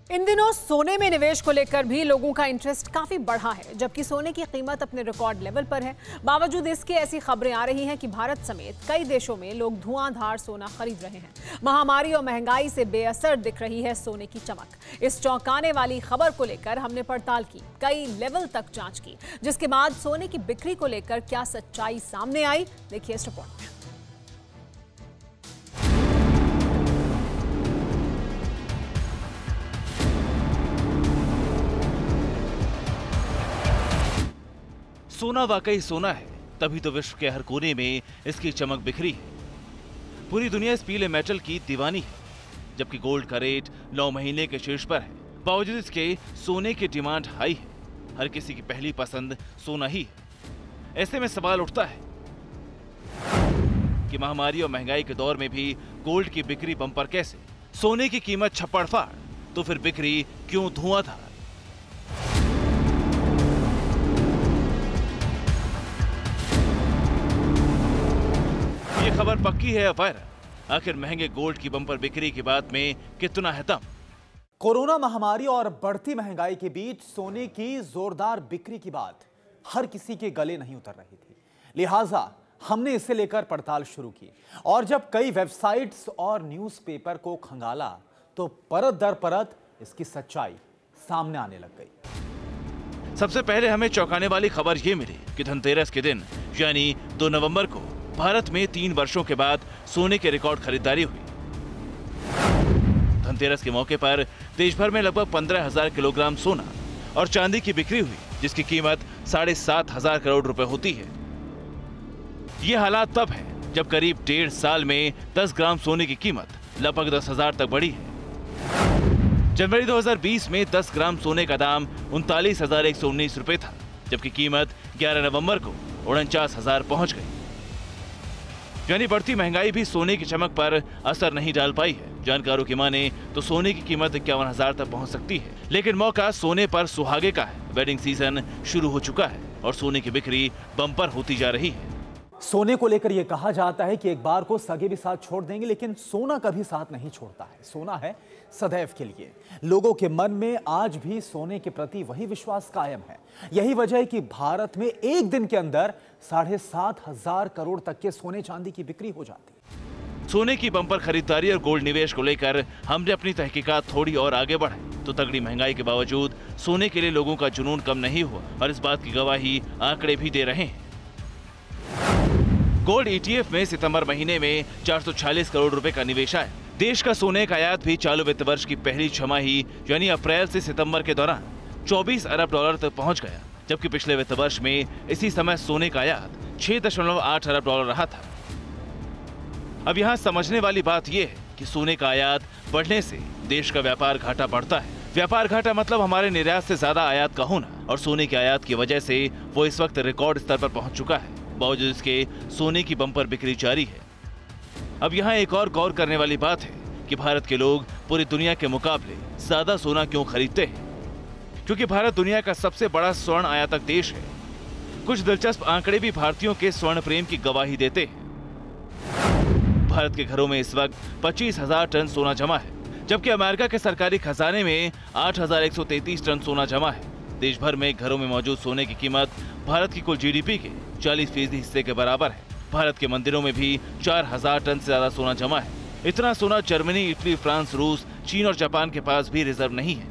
इन दिनों सोने में निवेश को लेकर भी लोगों का इंटरेस्ट काफी बढ़ा है, जबकि सोने की कीमत अपने रिकॉर्ड लेवल पर है। बावजूद इसके ऐसी खबरें आ रही हैं कि भारत समेत कई देशों में लोग धुआंधार सोना खरीद रहे हैं। महामारी और महंगाई से बेअसर दिख रही है सोने की चमक। इस चौंकाने वाली खबर को लेकर हमने पड़ताल की, कई लेवल तक जांच की, जिसके बाद सोने की बिक्री को लेकर क्या सच्चाई सामने आई, देखिए इस रिपोर्ट में। सोना वाकई सोना है, तभी तो विश्व के हर कोने में इसकी चमक बिखरी है। पूरी दुनिया इस पीले मेटल की दीवानी है, जबकि गोल्ड का रेट 9 महीने के शीर्ष पर है। बावजूद इसके सोने की डिमांड हाई है। हर किसी की पहली पसंद सोना ही है। ऐसे में सवाल उठता है कि महामारी और महंगाई के दौर में भी गोल्ड की बिक्री बम्पर कैसे? सोने की कीमत छप्पड़-फाड़, तो फिर बिक्री क्यों धुआंधार? ये खबर पक्की है या वायरल? आखिर महंगे गोल्ड की बम्पर बिक्री की बात में कितना है दम? कोरोना महामारी और बढ़ती महंगाई के बीच सोने की जोरदार बिक्री की बात हर किसी के गले नहीं उतर रही थी। लिहाजा हमने इसे लेकर पड़ताल शुरू की और जब कई वेबसाइट्स और न्यूज़पेपर को खंगाला तो परत दर परत इसकी सच्चाई सामने आने लग गई। सबसे पहले हमें चौंकाने वाली खबर यह मिली कि धनतेरस के दिन यानी 2 नवंबर को भारत में 3 वर्षों के बाद सोने के रिकॉर्ड खरीदारी हुई। धनतेरस के मौके पर देश भर में लगभग 15,000 किलोग्राम सोना और चांदी की बिक्री हुई, जिसकी कीमत 7,500 करोड़ रुपए होती है। ये हालात तब है जब करीब 1.5 साल में 10 ग्राम सोने की कीमत लगभग 10,000 तक बढ़ी है। जनवरी 2020 में 10 ग्राम सोने का दाम 39,119 रुपए था, जबकि कीमत 11 नवंबर को 49,000 पहुंच गई। यानी बढ़ती महंगाई भी सोने की चमक पर असर नहीं डाल पाई है। जानकारों की माने तो सोने की कीमत 51,000 तक पहुंच सकती है, लेकिन मौका सोने पर सुहागे का है। वेडिंग सीजन शुरू हो चुका है और सोने की बिक्री बम्पर होती जा रही है। सोने को लेकर यह कहा जाता है कि एक बार को सगे भी साथ छोड़ देंगे, लेकिन सोना कभी साथ नहीं छोड़ता है। सोना है सदैव के लिए। लोगों के मन में आज भी सोने के प्रति वही विश्वास कायम है। यही वजह है कि भारत में एक दिन के अंदर 7,500 करोड़ तक के सोने चांदी की बिक्री हो जाती है। सोने की बम्पर खरीदारी और गोल्ड निवेश को लेकर हमने अपनी तहकीकात थोड़ी और आगे बढ़ाई तो तगड़ी महंगाई के बावजूद सोने के लिए लोगों का जुनून कम नहीं हुआ और इस बात की गवाही आंकड़े भी दे रहे हैं। गोल्ड ETF में सितंबर महीने में 446 करोड़ रुपए का निवेश आया। देश का सोने का आयात भी चालू वित्त वर्ष की पहली छमाही यानी अप्रैल से सितंबर के दौरान 24 अरब डॉलर तक पहुंच गया, जबकि पिछले वित्त वर्ष में इसी समय सोने का आयात 6.8 अरब डॉलर रहा था। अब यहाँ समझने वाली बात यह है कि सोने का आयात बढ़ने से देश का व्यापार घाटा बढ़ता है। व्यापार घाटा मतलब हमारे निर्यात से ज्यादा आयात का होना, और सोने के आयात की वजह से वो इस वक्त रिकॉर्ड स्तर पर पहुंच चुका है। बावजूद इसके सोने की बम्पर बिक्री जारी है। अब यहाँ एक और गौर करने वाली बात है कि भारत के लोग पूरी दुनिया के मुकाबले ज्यादा सोना क्यों खरीदते हैं? क्योंकि भारत दुनिया का सबसे बड़ा स्वर्ण आयातक देश है। कुछ दिलचस्प आंकड़े भी भारतीयों के स्वर्ण प्रेम की गवाही देते हैं। भारत के घरों में इस वक्त 25,000 टन सोना जमा है, जबकि अमेरिका के सरकारी खजाने में 8,133 टन सोना जमा है। देश भर में घरों में मौजूद सोने की कीमत भारत की कुल GDP के 40% हिस्से के बराबर है। भारत के मंदिरों में भी 4,000 टन से ज्यादा सोना जमा है। इतना सोना जर्मनी, इटली, फ्रांस, रूस, चीन और जापान के पास भी रिजर्व नहीं है।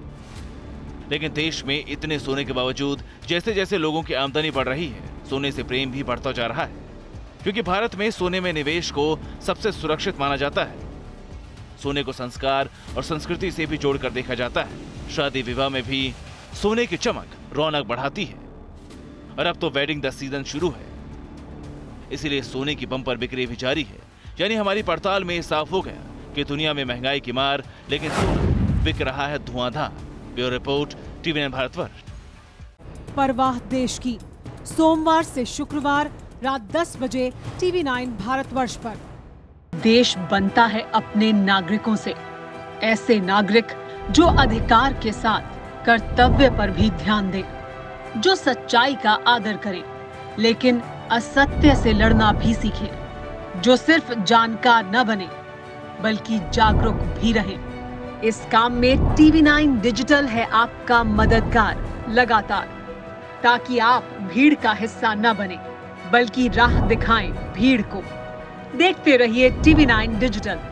लेकिन देश में इतने सोने के बावजूद जैसे जैसे लोगों की आमदनी बढ़ रही है, सोने से प्रेम भी बढ़ता जा रहा है। क्योंकि भारत में सोने में निवेश को सबसे सुरक्षित माना जाता है। सोने को संस्कार और संस्कृति से भी जोड़कर देखा जाता है। शादी विवाह में भी सोने की चमक रौनक बढ़ाती है। और अब तो वेडिंग द सीजन शुरू है, इसीलिए सोने की बम्पर बिक्री भी जारी है। यानी हमारी पड़ताल में साफ हो गया कि दुनिया में महंगाई की मार, लेकिन सोना बिक रहा है धुआंधार। Bureau report, TV9 Bharatvarsh. परवाह देश की, सोमवार से शुक्रवार रात 10 बजे TV9 भारतवर्ष पर। देश बनता है अपने नागरिकों से। ऐसे नागरिक जो अधिकार के साथ कर्तव्य पर भी ध्यान दें, जो सच्चाई का आदर करें लेकिन असत्य से लड़ना भी सीखें, जो सिर्फ जानकार न बने बल्कि जागरूक भी रहें। इस काम में टीवी 9 डिजिटल है आपका मददगार लगातार, ताकि आप भीड़ का हिस्सा न बने बल्कि राह दिखाएं भीड़ को। देखते रहिए टीवी 9 डिजिटल।